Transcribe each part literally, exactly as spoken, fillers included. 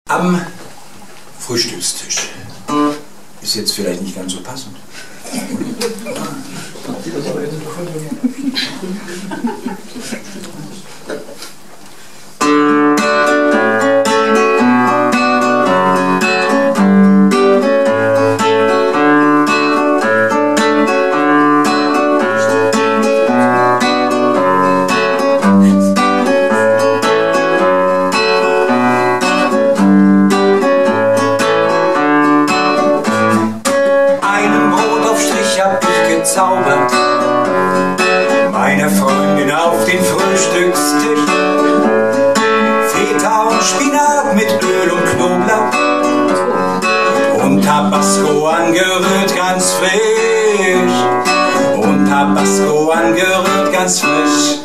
Am Frühstückstisch. Ist jetzt vielleicht nicht ganz so passend. Zaubert meine Freundin auf den Frühstückstisch. Feta und Spinat mit Öl und Knoblauch und Tabasco angerührt ganz frisch. Und Tabasco angerührt ganz frisch.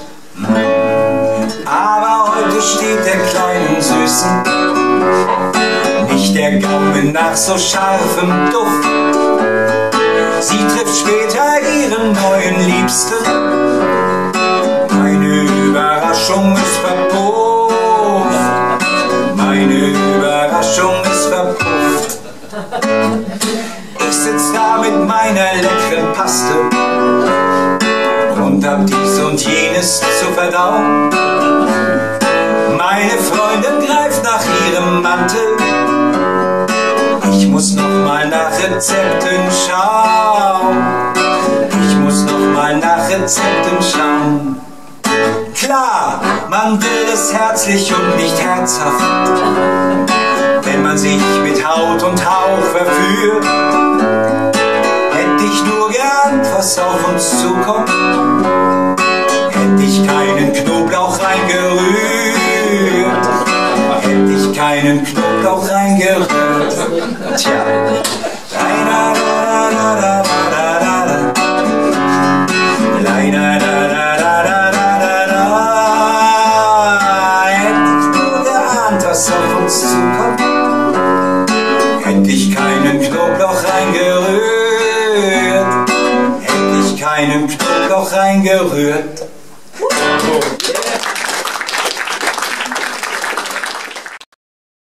Aber heute steht der kleinen Süßen nicht der Gaumen nach so scharfem Duft. Sie trifft später ihren neuen Liebsten. Meine Überraschung ist verpufft. Meine Überraschung ist verpufft. Ich sitz da mit meiner leckeren Paste und hab dies und jenes zu verdauen. Meine Freundin greift nach ihrem Mantel. Ich muss noch mal nach Rezepten schauen. Ich muss noch mal nach Rezepten schauen. Klar, man will es herzlich und nicht herzhaft, wenn man sich mit Haut und Hauch verführt. Hätte ich nur geahnt, was auf uns zukommt, hätte ich keinen Knoblauch reingerührt. Hätte ich keinen Knoblauch reingerührt. Tja. Hätte ich nur geahnt, was auf uns zukommt, hätte ich keinen Knoblauch reingerührt. Hätte ich keinen Knoblauch reingerührt.